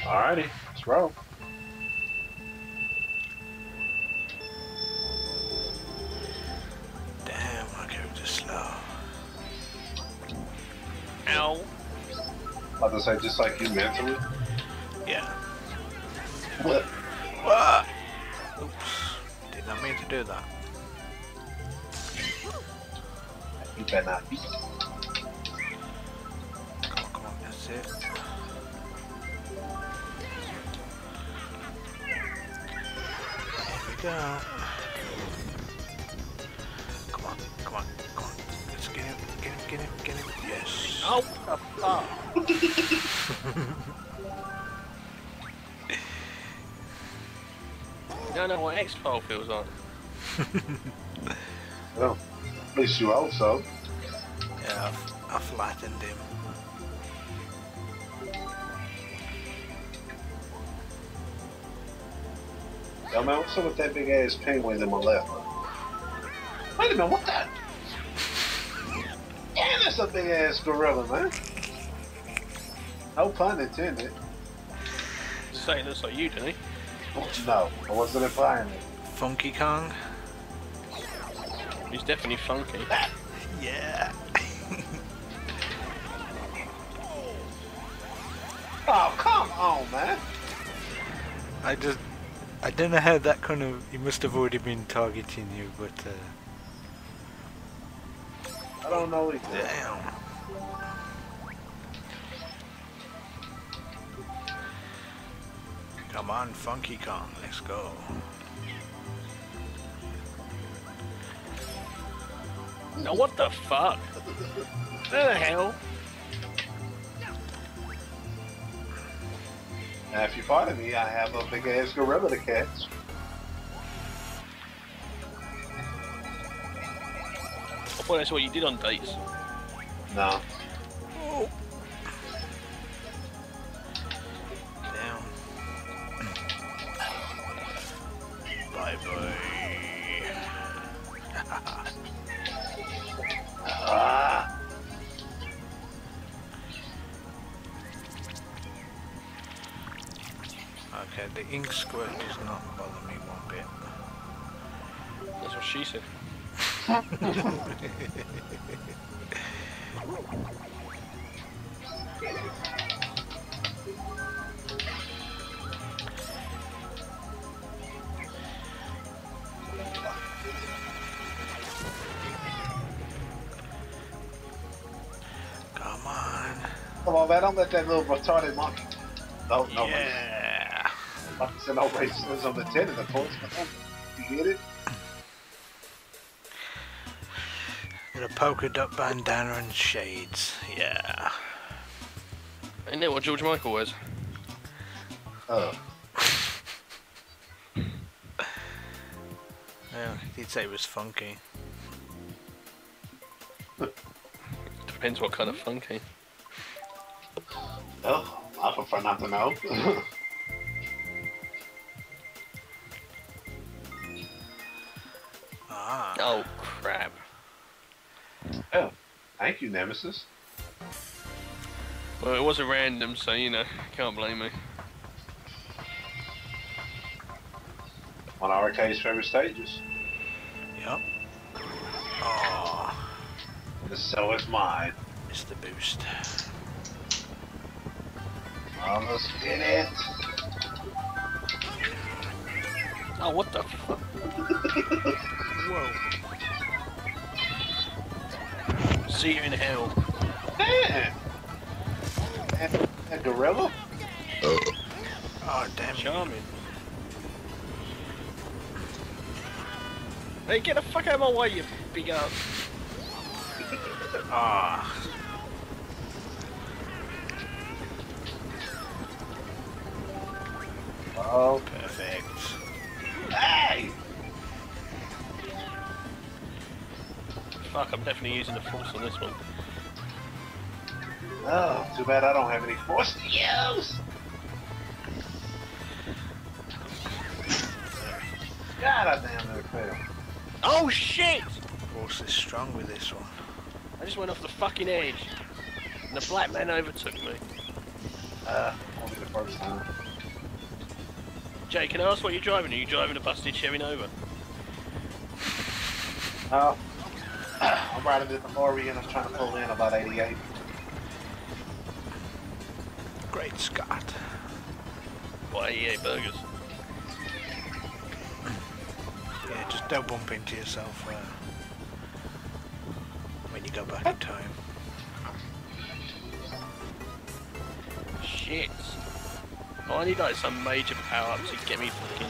Alrighty, let's roll. Damn, my character's slow. Ow. I was say, just like you mentally. Yeah. What? Ah! Oops. Did not mean to do that. You better not be. Come on, that's it. There we go. Come on, come on, come on. Let's get him, get him, get him, get him. Yes. Oh, the fuck. You don't know what X-File feels like. Well, at least you hope so. Yeah, I flattened him. Yo, man, what's up with that big ass penguin in my left? Wait a minute, what that? Damn, that's a big ass gorilla, man. No pun intended. Say it looks like you, didn't he? No, I wasn't implying it. Funky Kong? He's definitely funky. Yeah. Oh, come on, man. I don't know how that kind of... He must have already been targeting you, but... I don't know either. Damn. Come on, Funky Kong, let's go. No, what the fuck? What the hell? Now, if you pardon me, I have a big ass gorilla to catch. I thought that's what you did on dates. No. Oh. Down. Bye bye. Ah. Okay, the ink squirt does not bother me one bit. That's what she said. Come on. Come on, man, don't let that little retarded monkey. No, no. Yeah. Like I said, no racism intended, of course, but you get it? Got a polka dot bandana and shades. Yeah. Ain't that what George Michael wears? Oh. Well, he'd say it was funky. Depends what kind of funky. Oh, I prefer not to know. Ah. Oh, crap. Oh, thank you, Nemesis. Well, it was a random, so, you know, can't blame me. One of Arcade's favorite stages. Yep. Oh, So is mine. it's the boost. Let's get it. Oh, what the fuck? Whoa. See you in hell. Damn. That gorilla? Oh, damn. Charming. Hey, get the fuck out of my way, you big ass. Ah. Oh, Perfect. hey! Fuck, I'm definitely using the force on this one. Oh, too bad I don't have any force to use. God, I damn near failed. Oh shit! Force is strong with this one. I just went off the fucking edge. And the black man overtook me. Only the first time. Jay, can I ask what you're driving? Are you driving a busted Chevy Nova? I'm riding the Maury and I'm trying to pull in about 88. Great Scott. What, 88 burgers? Yeah, just don't bump into yourself when you go back in time. Shit. Oh, I need like some major power up to get me fucking...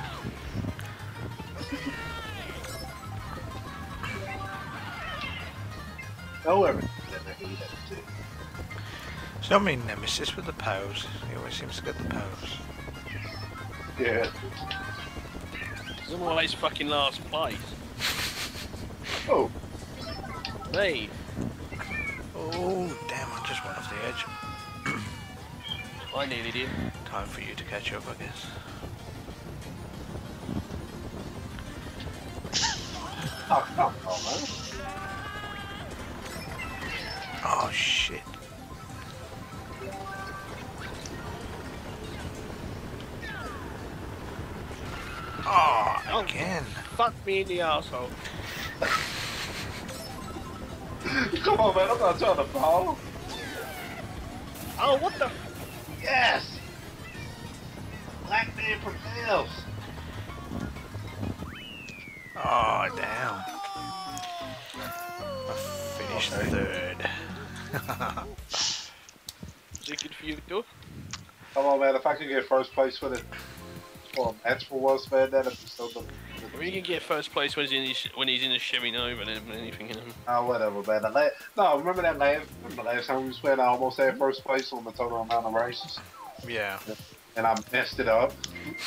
Oh, everything. I can eat that too. It's not me nemesis with the pose. He always seems to get the pose. Yeah. I'm always fucking last place. Oh. Hey. Oh, damn, I just went off the edge. I nearly did. Time for you to catch up, I guess. Oh, come on, man. Oh, shit. Oh, again. Fuck me in the arsehole. Come on, man. I'm not trying to fall. Oh, what the... Yes! Black man prevails. Oh, damn. I finished third. Is it good for you, though? Come on, man. If I can get first place for the match for once, man, that'd be so good. Well, you can get first place when he's in the Chevy Nova and anything in him. Oh, whatever, man. No, remember that last time we was playing, I almost had first place on the total amount of races. Yeah. And I messed it up.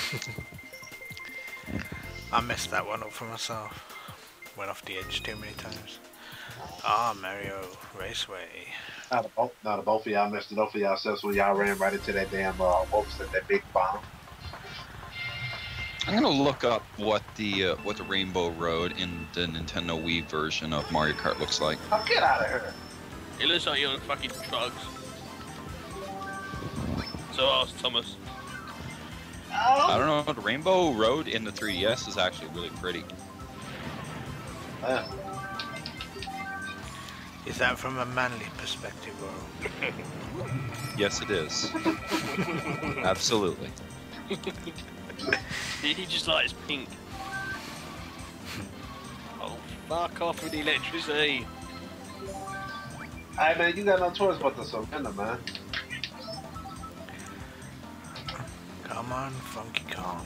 I messed that one up for myself. Went off the edge too many times. Ah, Mario Raceway. Not both of y'all messed it up for yourselves when y'all ran right into that damn, what was that big bomb? I'm gonna look up what the Rainbow Road in the Nintendo Wii version of Mario Kart looks like. Oh, get out of here. It looks like you're on fucking drugs. So ask Thomas. I don't know, the Rainbow Road in the 3DS is actually really pretty. Is that from a manly perspective or? Yes, it is. Absolutely. He just likes pink. Oh, fuck off with the electricity. Hey, man, you got no choice but to surrender, man. Come on, Funky Kong.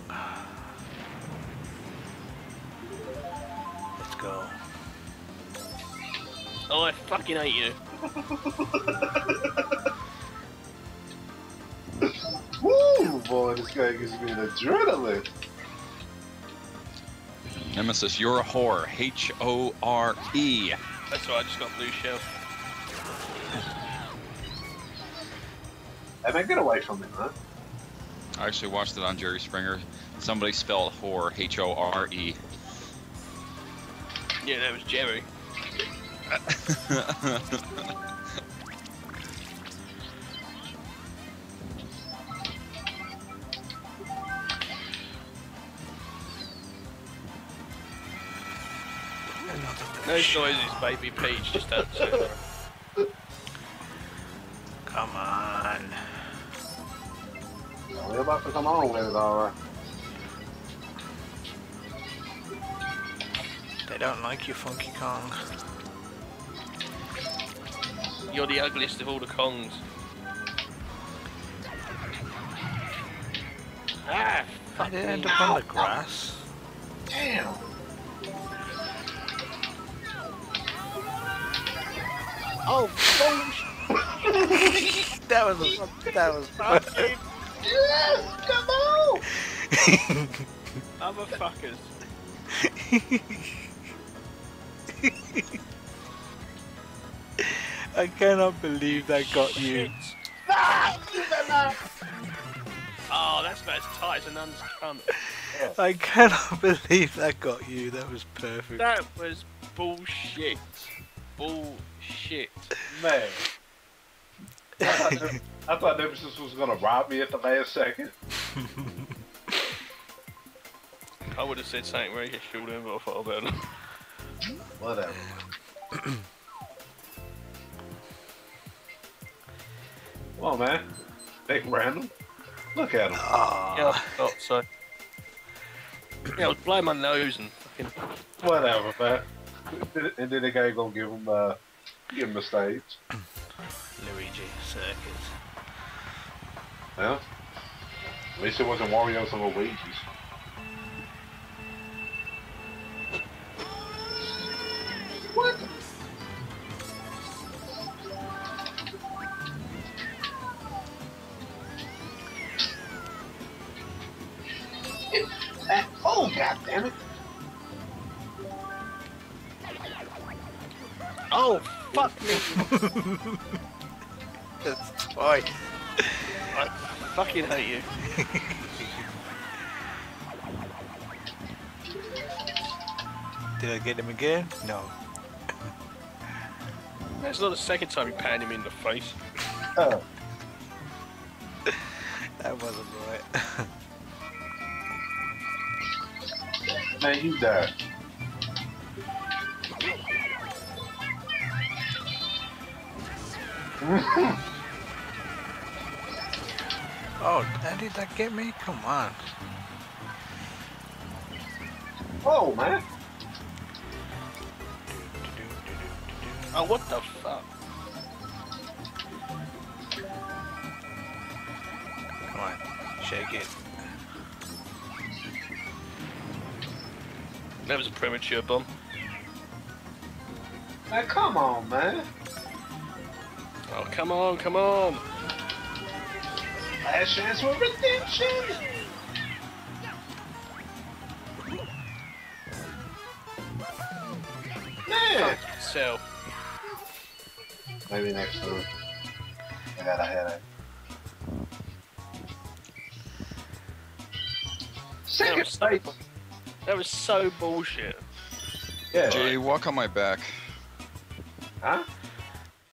Let's go. Oh, I fucking hate you. Woo, boy, this guy gives me an adrenaline. Nemesis, you're a whore. H-O-R-E. That's why I just got blue shell. Hey, man, get away from me, man. I actually watched it on Jerry Springer. Somebody spelled whore, H-O-R-E. Yeah, that was Jerry. Those noises, baby Peach, just outside. Come on. We're about to come on with it, alright. They don't like you, Funky Kong. You're the ugliest of all the Kongs. Ah, I did end up on the grass. Damn. oh, bullshit! that was Fucking Yes, come on! motherfuckers. I cannot believe that got you. Oh, that's about as tight as a nun's cunt. I cannot believe that got you. That was perfect. That was bullshit. Bullshit. Man. I thought Nemesis was gonna rob me at the last second. I would have said something where you shoot him, but I thought about it. Whatever. Come on, man. Big random. Look at him. Yeah, I thought so. Yeah, I was blowing my nose and fucking. Whatever, man. And then the guy gonna give him the stage. Luigi Circus. Well, at least it wasn't Wario's or Luigi's. What? Oh, god damn it. Oh, fuck me! That's twice. I fucking hate you. Did I get him again? No. That's not the second time you panned him in the face. Oh. That wasn't right. Man, you died. Oh, how did that get me? Come on. Oh, man. Oh, what the fuck? Come on, shake it. That was a premature bomb. Now, come on, man. Oh, come on, come on! Last chance for redemption. Man. So, Maybe next time. I got a headache. Second place. that was so bullshit. Yeah. Jay, walk on my back. Huh?